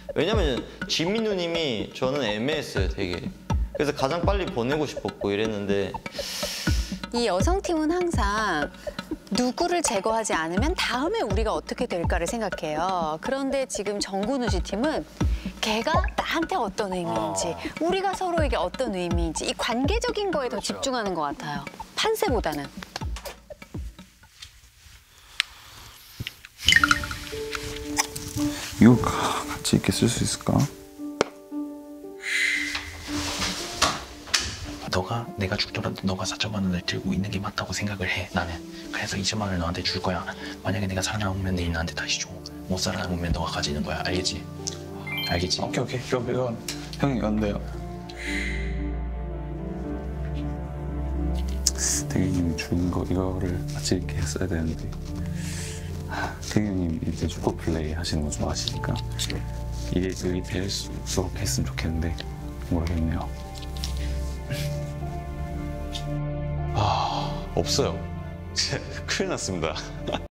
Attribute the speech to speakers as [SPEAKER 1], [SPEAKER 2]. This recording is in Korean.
[SPEAKER 1] 왜냐면 지민 누님이 저는 애매했어요, 되게. 그래서 가장 빨리 보내고 싶었고 이랬는데
[SPEAKER 2] 이 여성팀은 항상 누구를 제거하지 않으면 다음에 우리가 어떻게 될까를 생각해요. 그런데 지금 정근우 씨 팀은 걔가 나한테 어떤 의미인지, 우리가 서로에게 어떤 의미인지 이 관계적인 거에 더 집중하는 것 같아요. 판세보다는.
[SPEAKER 3] 이거 같이 이렇게 쓸 수 있을까?
[SPEAKER 4] 내가 죽더라도 너가 4천만 원을 들고 있는 게 맞다고 생각을 해, 나는. 그래서 20만 원을 너한테 줄 거야. 만약에 내가 살아남으면 내일 나한테 다시 줘. 못 살아남으면 너가 가지는 거야. 알겠지? 알겠지?
[SPEAKER 3] 오케이. 이건 형이 이건데요. 대경님이 죽은 거 이거를 같이 이렇게 했어야 되는데 대경님 이제 슈퍼 플레이 하시는 거 좋아하시니까 이게 여기 될 수 있도록 했으면 좋겠는데 모르겠네요.
[SPEAKER 5] 없어요. 큰일 났습니다.